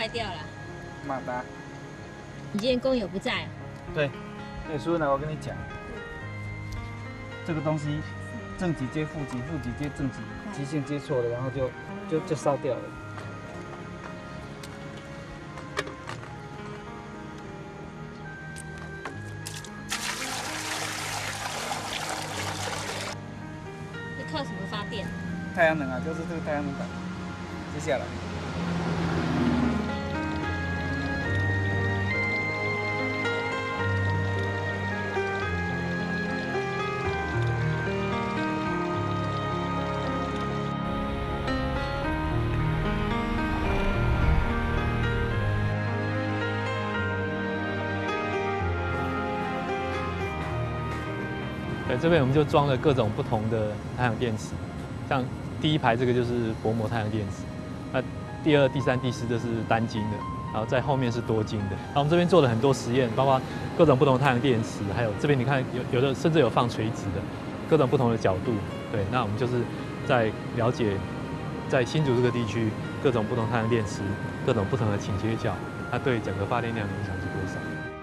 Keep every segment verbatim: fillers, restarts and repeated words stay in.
坏掉了。 马达。 你今天工友不在、啊？ 对。哎，叔呢？我跟你讲，这个东西正极接负极，负极接正极，极限接错了，然后就就就烧掉了。 这靠什么发电？ 太阳能啊，就是这个太阳能板。接下来。 对，这边我们就装了各种不同的太阳电池，像第一排这个就是薄膜太阳电池，那第二、第三、第四这是单晶的，然后在后面是多晶的。那我们这边做了很多实验，包括各种不同的太阳电池，还有这边你看有有的甚至有放垂直的，各种不同的角度。对，那我们就是在了解在新竹这个地区各种不同太阳电池、各种不同的倾斜角，它对整个发电量的影响是多少。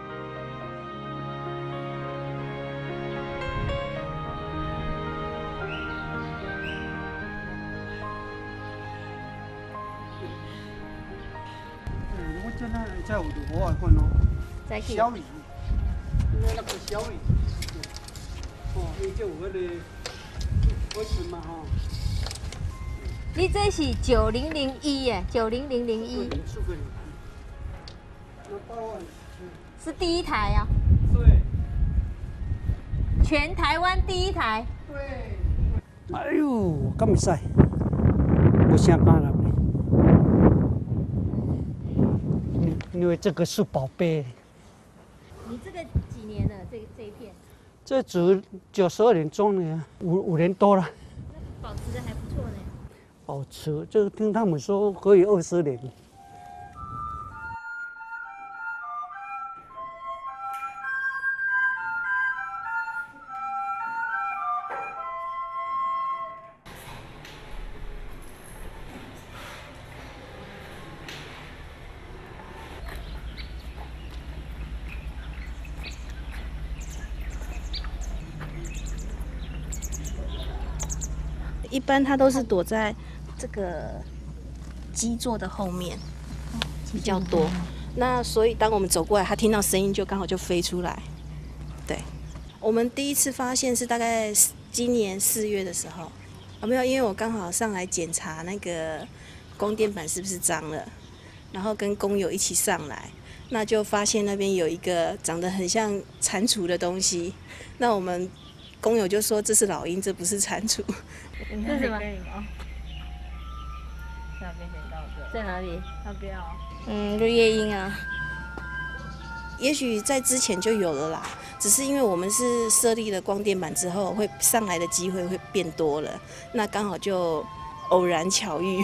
真係真係好外觀咯，小魚，那那個小魚，哦，你就我哋我什麼哈？ 你这是九零零一耶，九零零零一，是第一台啊。 对。 全台湾第一台。 对。哎呦，咁唔使，我想辦啦。因为这个是宝贝。 你这个几年了？这这一片？ 这九九十二年种的，五五年多了。 保持的还不错呢。 保持，这个听他们说可以二十年。 一般它都是躲在这个基座的后面比较多，那所以当我们走过来，它听到声音就刚好就飞出来。对，我们第一次发现是大概今年四月的时候，啊没有，因为我刚好上来检查那个供电板是不是脏了，然后跟工友一起上来，那就发现那边有一个长得很像蟾蜍的东西，那我们工友就说这是老鹰，这不是蟾蜍。 这是什么？ 那边可以到这， 在哪里？ 那边哦。 嗯，绿叶鹰啊，也许在之前就有了啦，只是因为我们是设立了光电板之后，会上来的机会会变多了，那刚好就偶然巧遇。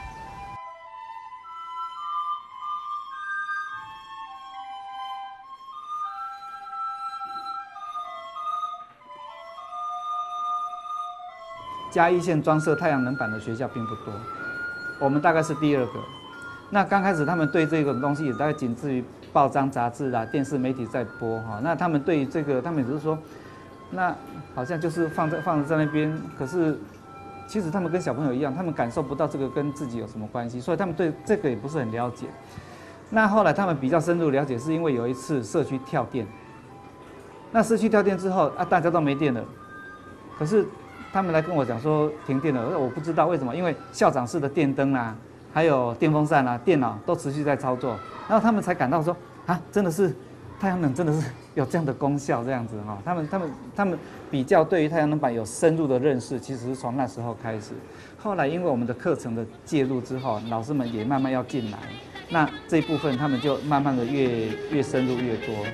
嘉义县装设太阳能板的学校并不多，我们大概是第二个。那刚开始他们对这个东西也大概仅次于报章杂志啊、电视媒体在播哈。那他们对于这个，他们只是说，那好像就是放在放在那边，可是其实他们跟小朋友一样，他们感受不到这个跟自己有什么关系，所以他们对这个也不是很了解。那后来他们比较深入了解，是因为有一次社区跳电，那社区跳电之后啊，大家都没电了，可是他们来跟我讲说停电了，我不知道为什么，因为校长室的电灯啊，还有电风扇啊、电脑都持续在操作，然后他们才感到说啊，真的是太阳能真的是有这样的功效，这样子哈。他们他们他们比较对于太阳能板有深入的认识，其实是从那时候开始。后来因为我们的课程的介入之后，老师们也慢慢要进来，那这一部分他们就慢慢的越越深入越多。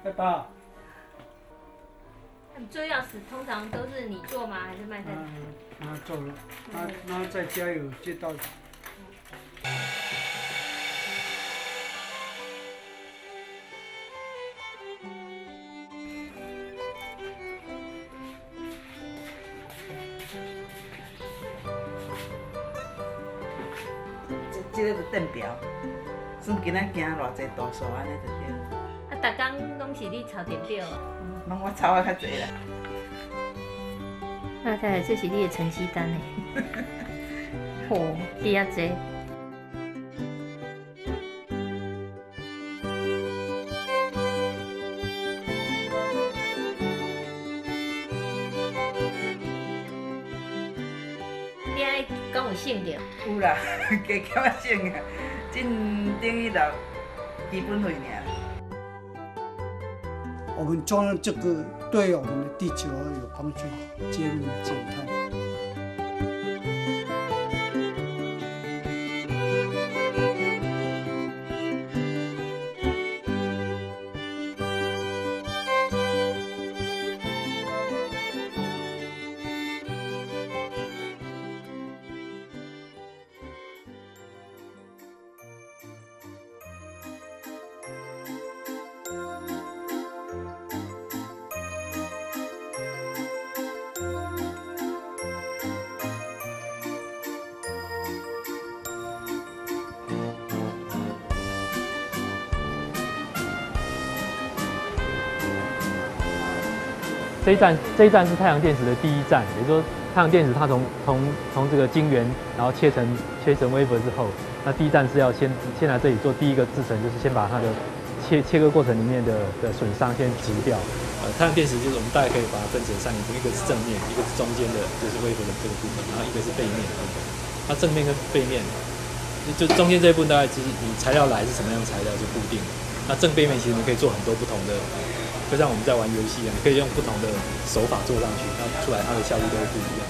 拜拜。 做钥匙通常都是你做吗？还是卖太太？ 嗯，他做了，他他在家有接到。 这个是电表，算今仔行偌济度数安尼就对。 啊，逐工拢是你抄电表啊？ 拢我抄啊较济啦。 太太，这是你的成绩单呢。嚯，比较济。你爱讲有省着？ 有啦，加减啊省啊，这等于留基本费尔。 我们装了这个，对我们的地球有帮助，节能减碳。 这一站，这一站是太阳电池的第一站，也就是说，太阳电池它从从从这个晶圆，然后切成切成 wafer 之后，那第一站是要先先来这里做第一个制程，就是先把它的切切割过程里面的的损伤先除掉。呃，太阳电池就是我们大概可以把它分成三个部分，一个是正面，一个是中间的，就是 wafer 的这个部分，然后一个是背面的部分。那正面跟背面，就中间这一部分大概就是你材料来是什么样的材料就固定了。那正背面其实你可以做很多不同的。就像我们在玩游戏一样，可以用不同的手法做上去，那出来它的效率都会不一样。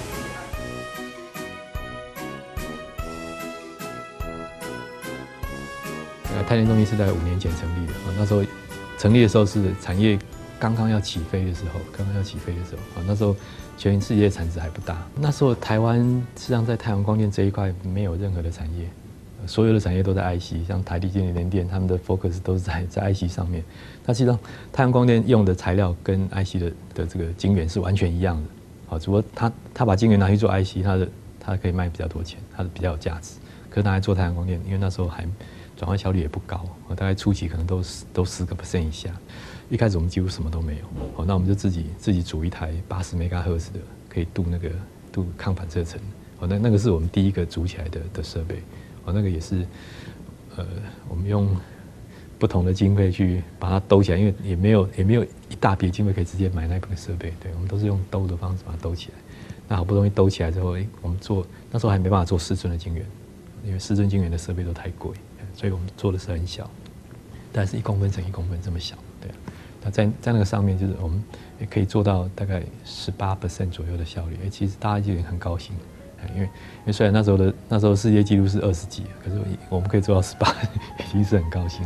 呃，太电中心是在五年前成立的啊，那时候成立的时候是产业刚刚要起飞的时候，刚刚要起飞的时候啊，那时候全世界产值还不大，那时候台湾实际上在太阳光电这一块没有任何的产业。所有的产业都在 I C， 像台积电、联电，他们的 focus 都是在在 I C 上面。那实际上，太阳光电用的材料跟 I C 的的这个晶圆是完全一样的。好，只不过他他把晶圆拿去做 I C， 它的它可以卖比较多钱，它的比较有价值。可是拿来做太阳光电，因为那时候还转换效率也不高，大概初期可能都都十个 percent 以下。一开始我们几乎什么都没有。好，那我们就自己自己组一台八十 megahertz 的，可以镀那个镀抗反射层。好，那那个是我们第一个组起来的的设备。哦，那个也是，呃，我们用不同的经费去把它兜起来，因为也没有也没有一大笔经费可以直接买那部设备，对，我们都是用兜的方式把它兜起来。那好不容易兜起来之后，哎，我们做那时候还没办法做四寸的晶圆，因为四寸晶圆的设备都太贵，所以我们做的是很小，但是一公分乘一公分这么小，对啊。那在在那个上面，就是我们也可以做到大概十八 percent 左右的效率，哎，其实大家就很高兴。因为，因为虽然那时候的那时候世界纪录是二十几，可是我们可以做到十八，已经是很高兴了。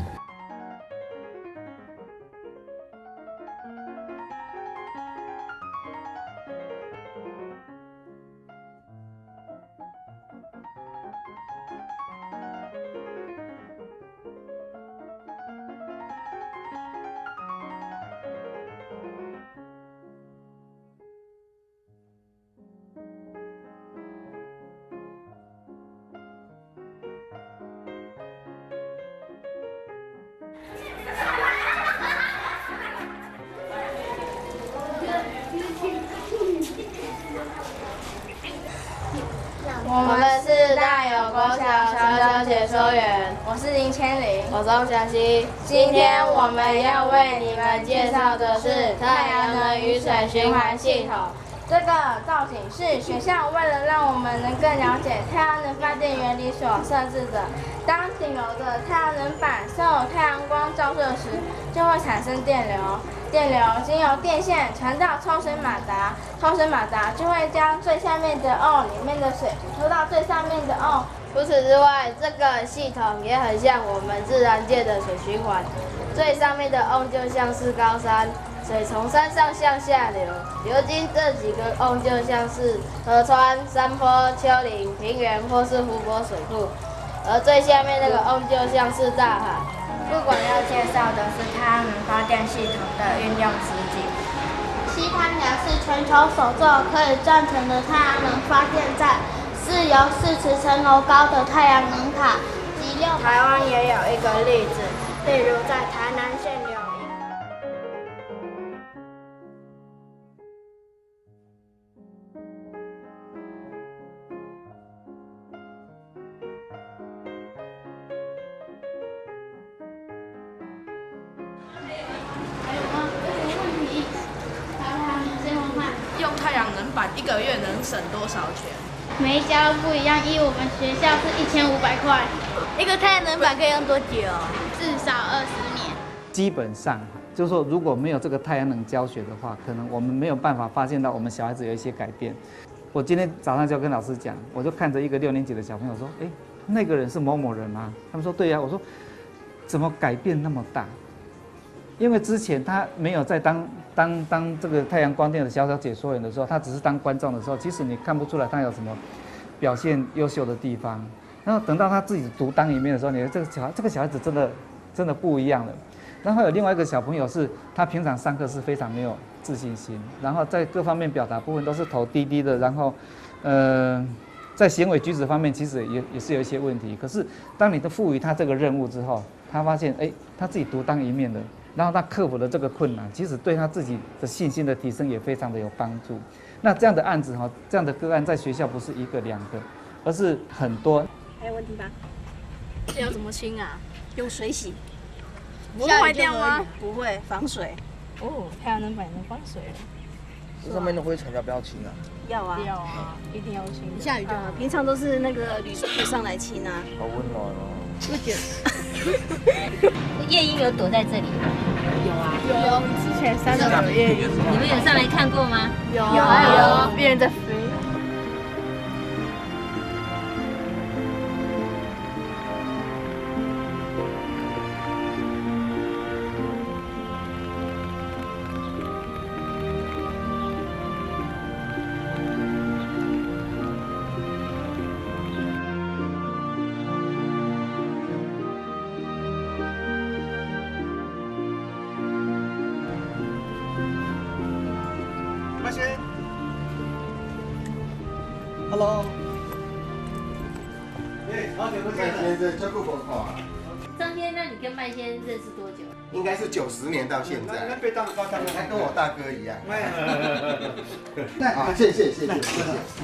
我们是大有国小小小解说员， 我是林千里， 我是吴小溪。今天我们要为你们介绍的是太阳能雨水循环系统。 这个造景是学校为了让我们能更了解太阳能发电原理所设置的。当顶楼的太阳能板受太阳光照射时，就会产生电流。电流经由电线传到抽水马达，抽水马达就会将最下面的瓮里面的水抽到最上面的瓮。 除此之外，这个系统也很像我们自然界的水循环。 最上面的瓮就像是高山，水从山上向下流，流经这几个瓮就像是河川、山坡、丘陵、平原或是湖泊水库，而最下面那个瓮就像是大海。 不管要介绍的是太阳能发电系统的运用实景。 西滩寮是全球首座可以赞成的太阳能发电站，是由四十层楼高的太阳能塔及六。 台湾也有一个例子，例如在台南县柳营。 用太阳能板一个月能省多少钱？ 每一家都不一样，依我们学校是一千五百块。 一个太阳能板可以用多久？ 至少二十年。 基本上就是说，如果没有这个太阳能教学的话，可能我们没有办法发现到我们小孩子有一些改变。我今天早上就跟老师讲，我就看着一个六年级的小朋友说：“哎，那个人是某某人吗？”他们说：“对呀。”我说：“怎么改变那么大？”因为之前他没有在当当当这个太阳光电的小小解说员的时候，他只是当观众的时候，其实你看不出来他有什么表现优秀的地方。然后等到他自己独当一面的时候，你的这个小孩这个小孩子真的真的不一样了。然后有另外一个小朋友是，他平常上课是非常没有自信心，然后在各方面表达部分都是头低低的，然后，呃，在行为举止方面其实也也是有一些问题。可是当你都赋予他这个任务之后，他发现，哎，他自己独当一面的。然后他克服了这个困难，其实对他自己的信心的提升也非常的有帮助。那这样的案子哈，这样的个案在学校不是一个两个，而是很多。 还有问题吗？ 这要怎么清啊？ 用水洗。 不会坏掉吗？ 不会，防水。 哦，太阳能板能防水了。 这上面的灰尘要不要清啊？ 要啊， 要啊，一定要清。 下雨就好，平常都是那个铝水上来清啊。 好温暖哦。 不觉得？夜莺有躲在这里吗？ 有啊，有。之前三楼有夜莺。 你们有上来看过吗？ 有有，别人在飞。 Hello。 哎，好久不见。麦先生，照顾我啊。 张先，那你跟麦先认识多久？ 应该是九十年到现在。那被当高当，他跟我大哥一样。啊，谢谢谢谢谢谢。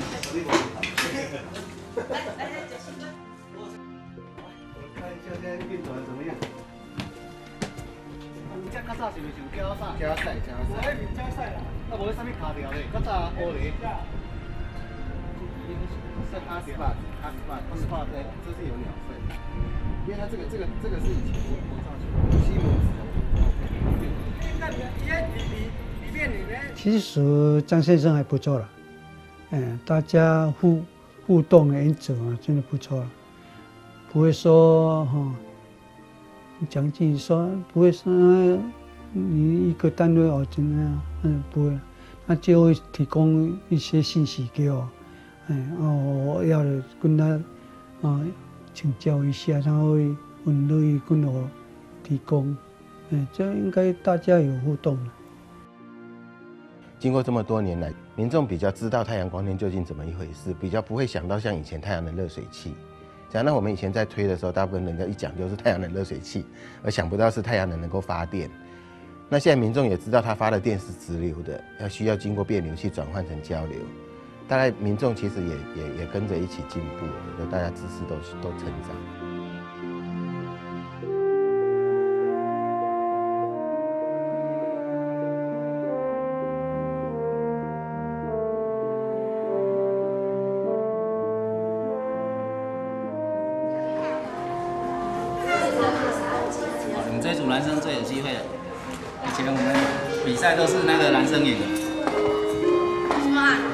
来来来，小新哥。我看一下现在运转怎么样？ 你这较早是毋是有胶赛？ 胶赛胶赛。 无迄面胶赛啦，啊无迄啥物卡条咧？较早玻璃。是阿斯巴，阿斯巴，阿斯巴对，这是有鸟粪，因为它这个这个这个是以前我上去西门子。那里里里面里面。其实张先生还不错了，嗯，大家互互动的原则啊，真的不错了，不会说哈，讲句说不会说你一个单位哦怎么样，嗯，不会，他就会提供一些信息给我。哎，哦，我要跟他啊请教一下，他会很乐意跟我提供。哎，这应该大家有互动了。 经过这么多年来，民众比较知道太阳光电究竟怎么一回事，比较不会想到像以前太阳能热水器。讲到我们以前在推的时候，大部分人家一讲就是太阳能热水器，而想不到是太阳能能够发电。那现在民众也知道，它发的电是直流的，要需要经过变流器转换成交流。大概民众其实也也也跟着一起进步，就大家知识都都成长。 你们这组男生最有机会了，以前我们比赛都是那个男生赢的。 什么啊？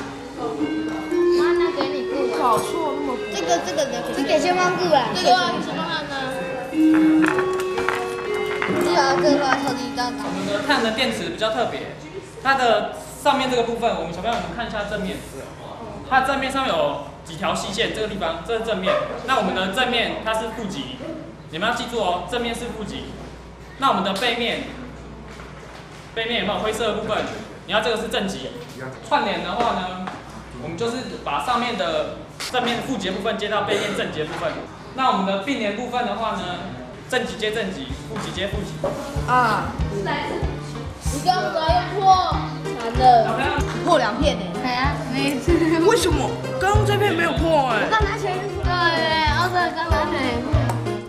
搞错那么这个这个的，这给先帮顾啦。这个什么汉呢？这个这个话超级大脑。 我们的太阳能电池比较特别，它的上面这个部分，我们小朋友我们看一下正面，它正面上面有几条细线，这个地方这是正面。那我们的正面它是负极，你们要记住哦，正面是负极。那我们的背面，背面有没有灰色的部分？你要这个是正极。串联的话呢，我们就是把上面的正面负极的部分接到背面正极的部分。那我们的并联部分的话呢，正极接正极，负极接负极。 啊，你刚刚用破，惨了，破两片呢。对啊，没事。 为什么？刚刚这片没有破哎。 我刚拿起来。对，我这刚拿起来。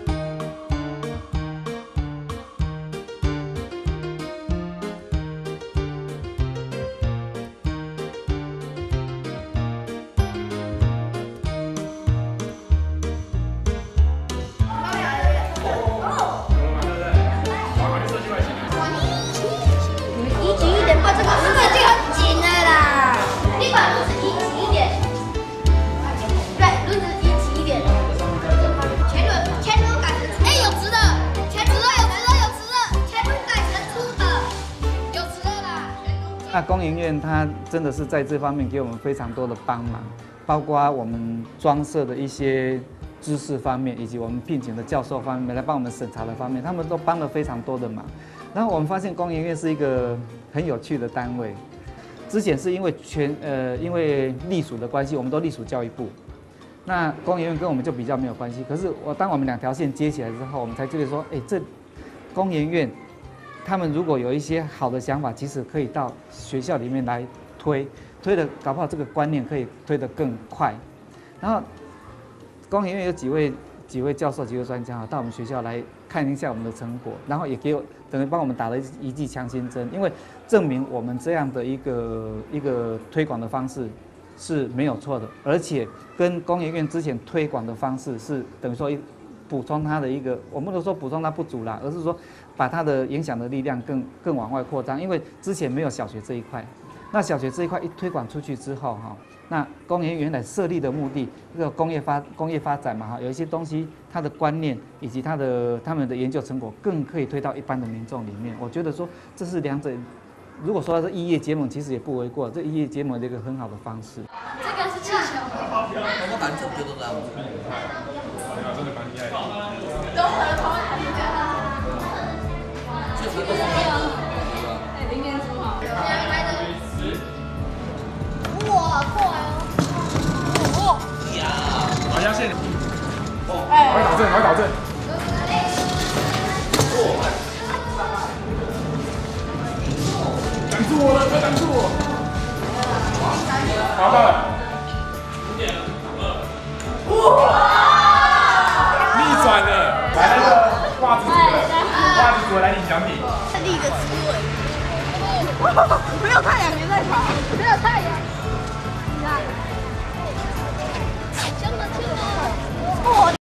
那工研院它真的是在这方面给我们非常多的帮忙，包括我们装设的一些知识方面，以及我们聘请的教授方面来帮我们审查的方面，他们都帮了非常多的忙。然后我们发现工研院是一个很有趣的单位。之前是因为全呃因为隶属的关系，我们都隶属教育部，那工研院跟我们就比较没有关系。可是我当我们两条线接起来之后，我们才觉得说，哎，这工研院他们如果有一些好的想法，其实可以到学校里面来推，推的搞不好这个观念可以推得更快。然后工研院有几位几位教授、几位专家到我们学校来看一下我们的成果，然后也给我等于帮我们打了一剂强心针，因为证明我们这样的一个一个推广的方式是没有错的，而且跟工研院之前推广的方式是等于说一补充它的一个，我们都说补充它不足啦，而是说把它的影响的力量更更往外扩张，因为之前没有小学这一块，那小学这一块一推广出去之后哈。那工研原来设立的目的，这个工业发工业发展嘛哈，有一些东西它的观念以及它的他们的研究成果，更可以推到一般的民众里面。我觉得说这是两者，如果说是异业结盟，其实也不为过，这异业结盟的一个很好的方式。 这个是气球。 我们反正不就这样子。 真的蛮厉害的。 综合同行家。 这个是哎，零点五好。 哇，好快哦！ 呀，好压线。哦，快导正，快导正。挡住我了，快挡住我！好到了。五点二。哇！逆转了，来那个袜子组的，袜子组的来领奖品。 立个思维。没有太阳也在跑，没有太阳。你看，香了香了，哦，